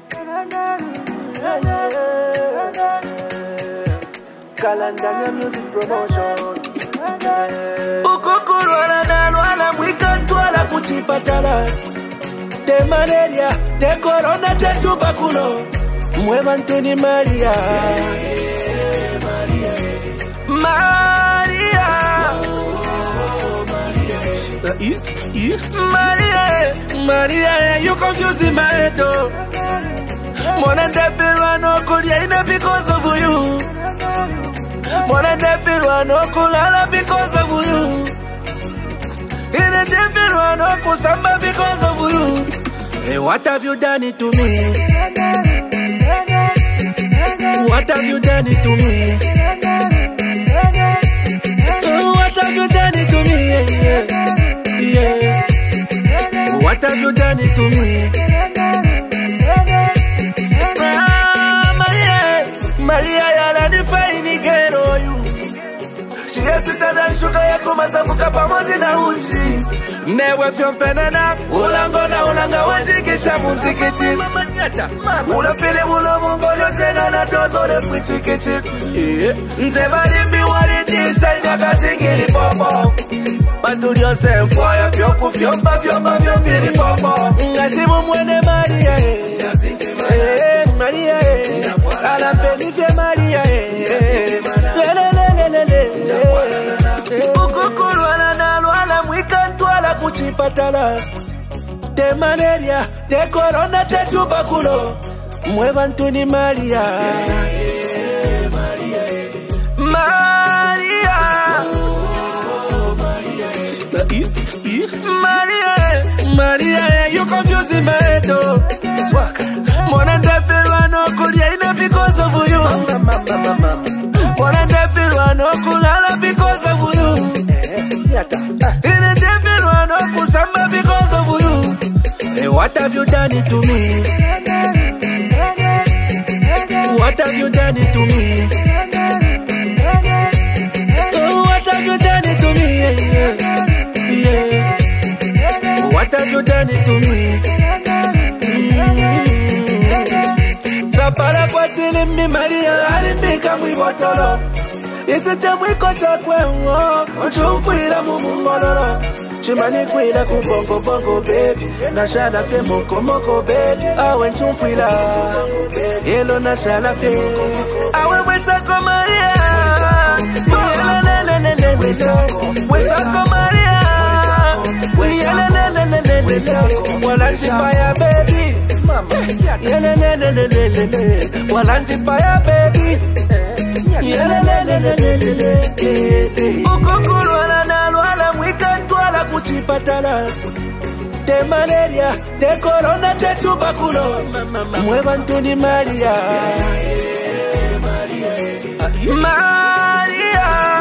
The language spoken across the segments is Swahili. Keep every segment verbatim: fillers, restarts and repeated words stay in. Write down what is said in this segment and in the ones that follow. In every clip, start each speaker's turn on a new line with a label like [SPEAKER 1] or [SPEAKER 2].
[SPEAKER 1] Kalandanya Music Promotion. Ukukurwana nalwala mwikantwala kuchipatala. Te malaria, te corona, te tuberculo. Muevan tu ni Maria. Maria. Maria. Maria, Maria, you confusing my head. More than the feel no Korea because of you. More than the feel no Kulala because of you. In the devil no Kusamba because of you. Hey, what have you done it to me? What have you done it to me? Oh, what have you done it to me? Yeah. Yeah. What have you done it to me? Ah, Maria, Maria, yala ni faini kero you. She is sweeter than sugar ya kumasabuka pamoja na uchi. Newe fyompenana, ulango na ulanga wajikisha muzikiti. Ula fili mulo mungolyo sena na tozo de pwichikichi. Nzeba limbi walijisha inyaka zingili popo. Batuli yourself, fire, fyoku, fyomba, fyomba, fyombili popo. Ngashimu mwene Maria, eh, Maria, eh. Ala penifye Maria, eh. Lelelelelele. Ukukulwana nalwala mwikantwala kuchipatala. Te malaria, te corona, te tuberculo. Muevan tu ni Maria. Maria. Maria, Maria, you confusing my head. More than the feel no Korea because of you. More than the feel no Kulala because of you. In the devil no Kusamba because of you. Hey, what have you done it to me? What have you done it to me? Oh, what have you done it to me? Yeah. Yeah. What have you done it to me? Sapara kwa tili mi Maria, alimbika mwibotolo. Isite mwiko chakwe uo, uchumfuira mumungololo. Chimani kuila kubongo bongo baby, nashala fye moko moko baby. Awe nchumfuira, yelo nashala fye. Awe wesako Maria, yelo lelelele wesako. Wesako Maria, yelo lelelele wesako. Walanjipaya baby, yelo lelelele. Walanjipaya baby. Ukukulwana nalwala mwikantwala kuchipatala. Te malaria, te corona, te tuberculo. Muevan tu ni Maria. Maria.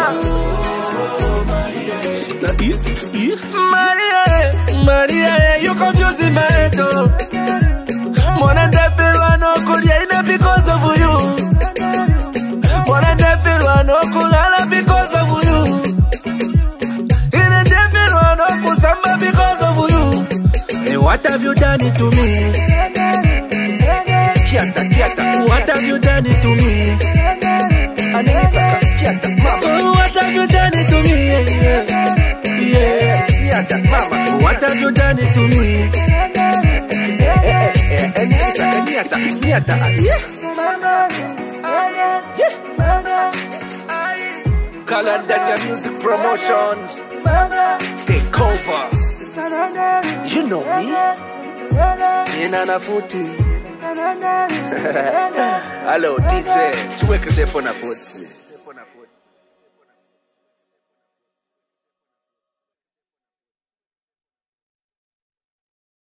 [SPEAKER 1] Maria, Maria, you confusing my head. More than the feel no Korea because of you. More than the feel no Kulala because of you. In the devil no Kusamba because of you. Hey, what have you done it to me? Kiata, kiata. What have you done it to me? Anisaka, kiata, mama. Oh, what have you done it to me? Yeah, kiata, mama. What have you done it to me? Eh, eh, eh, Anisaka, kiata, kiata, yeah. Yeah. Kalandanya Music Promotions. Take over. You know me. Tina na futi. Hello D J, tuweke shepo na futi.